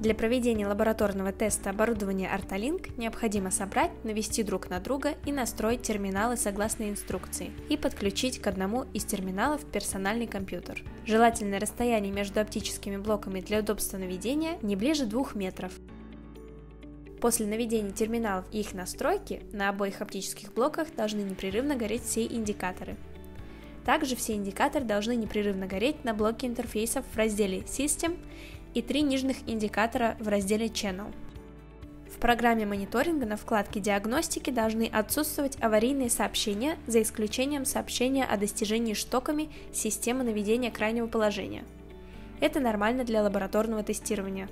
Для проведения лабораторного теста оборудования Artalink необходимо собрать, навести друг на друга и настроить терминалы согласно инструкции и подключить к одному из терминалов персональный компьютер. Желательное расстояние между оптическими блоками для удобства наведения не ближе 2 метров. После наведения терминалов и их настройки на обоих оптических блоках должны непрерывно гореть все индикаторы. Также все индикаторы должны непрерывно гореть на блоке интерфейсов в разделе System и 3 нижних индикатора в разделе Channel. В программе мониторинга на вкладке диагностики должны отсутствовать аварийные сообщения, за исключением сообщения о достижении штоками системы наведения крайнего положения. Это нормально для лабораторного тестирования.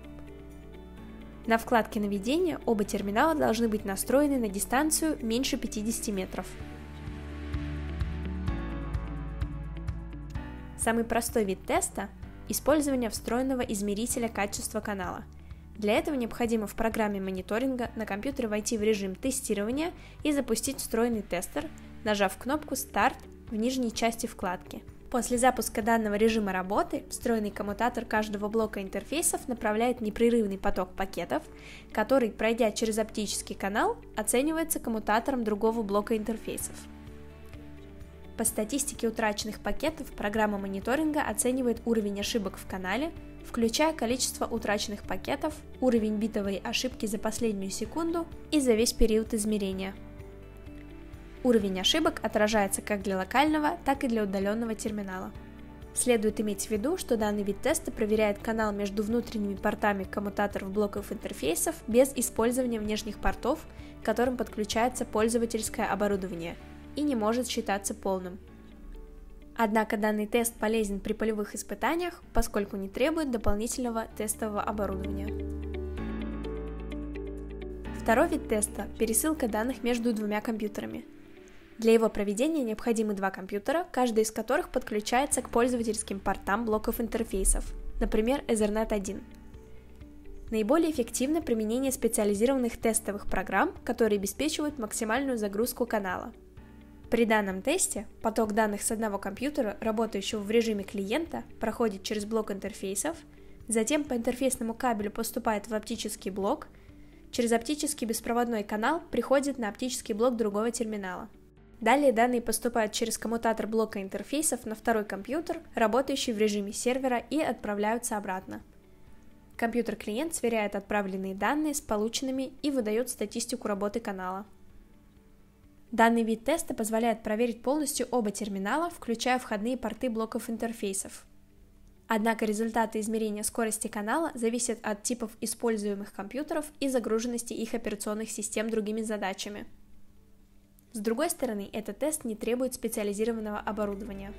На вкладке наведения оба терминала должны быть настроены на дистанцию меньше 50 метров. Самый простой вид теста – использование встроенного измерителя качества канала. Для этого необходимо в программе мониторинга на компьютере войти в режим тестирования и запустить встроенный тестер, нажав кнопку «Старт» в нижней части вкладки. После запуска данного режима работы встроенный коммутатор каждого блока интерфейсов направляет непрерывный поток пакетов, который, пройдя через оптический канал, оценивается коммутатором другого блока интерфейсов. По статистике утраченных пакетов программа мониторинга оценивает уровень ошибок в канале, включая количество утраченных пакетов, уровень битовой ошибки за последнюю секунду и за весь период измерения. Уровень ошибок отражается как для локального, так и для удаленного терминала. Следует иметь в виду, что данный вид теста проверяет канал между внутренними портами коммутаторов блоков интерфейсов без использования внешних портов, к которым подключается пользовательское оборудование, и не может считаться полным. Однако данный тест полезен при полевых испытаниях, поскольку не требует дополнительного тестового оборудования. Второй вид теста – пересылка данных между двумя компьютерами. Для его проведения необходимы 2 компьютера, каждый из которых подключается к пользовательским портам блоков интерфейсов, например, Ethernet 1. Наиболее эффективно применение специализированных тестовых программ, которые обеспечивают максимальную загрузку канала. При данном тесте поток данных с одного компьютера, работающего в режиме клиента, проходит через блок интерфейсов, затем по интерфейсному кабелю поступает в оптический блок, через оптический беспроводной канал приходит на оптический блок другого терминала. Далее данные поступают через коммутатор блока интерфейсов на второй компьютер, работающий в режиме сервера, и отправляются обратно. Компьютер-клиент сверяет отправленные данные с полученными и выдает статистику работы канала. Данный вид теста позволяет проверить полностью оба терминала, включая входные порты блоков интерфейсов. Однако результаты измерения скорости канала зависят от типов используемых компьютеров и загруженности их операционных систем другими задачами. С другой стороны, этот тест не требует специализированного оборудования.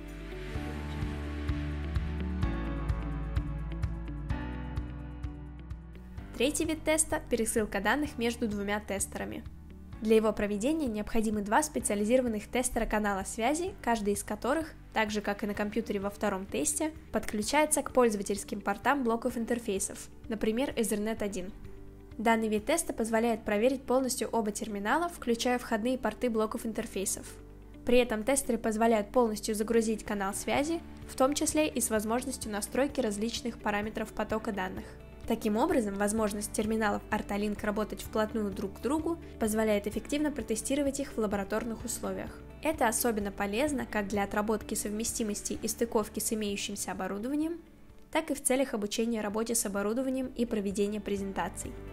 Третий вид теста – пересылка данных между двумя тестерами. Для его проведения необходимы 2 специализированных тестера канала связи, каждый из которых, так же как и на компьютере во втором тесте, подключается к пользовательским портам блоков интерфейсов, например, Ethernet 1. Данный вид теста позволяет проверить полностью оба терминала, включая входные порты блоков интерфейсов. При этом тестеры позволяют полностью загрузить канал связи, в том числе и с возможностью настройки различных параметров потока данных. Таким образом, возможность терминалов Artalink работать вплотную друг к другу позволяет эффективно протестировать их в лабораторных условиях. Это особенно полезно как для отработки совместимости и стыковки с имеющимся оборудованием, так и в целях обучения работе с оборудованием и проведения презентаций.